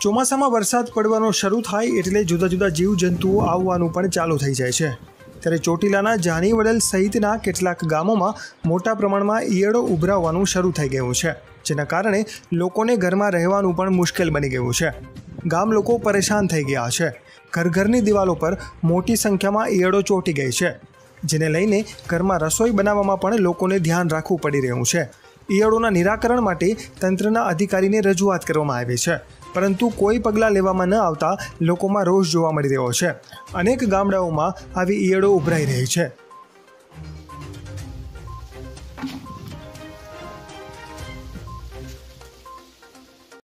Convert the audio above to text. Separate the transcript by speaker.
Speaker 1: ચોમાસામાં વરસાદ પડવાનો શરૂ થાય એટલે જુદા જુદા જીવજંતુઓ આવવાનું પણ ચાલુ થઈ જાય છે। ત્યારે ચોટીલાના જાની વડેલ સહિતના કેટલાક ગામોમાં મોટા પ્રમાણમાં ઈયળો ઉભરાવાનું શરૂ થઈ ગયું છે, જેના કારણે લોકોને ઘરમાં રહેવાનું પણ મુશ્કેલ બની ગયું છે। ગામ લોકો પરેશાન થઈ ગયા છે। ઘરની દિવાલો પર મોટી સંખ્યામાં ઈયળો ચોંટી ગઈ છે, જેને લઈને ઘરમાં રસોઈ બનાવવામાં પણ લોકોને ધ્યાન રાખવું પડી રહ્યું છે। ઈયળોના નિરાકરણ માટે તંત્રના અધિકારીને રજૂઆત કરવામાં આવી છે, પરંતુ કોઈ પગલાં લેવામાં ન આવતા લોકોમાં રોષ જોવા મળી રહ્યો છે। અનેક ગામડાઓમાં આવી ઈયળો ઉભરાઈ રહી છે।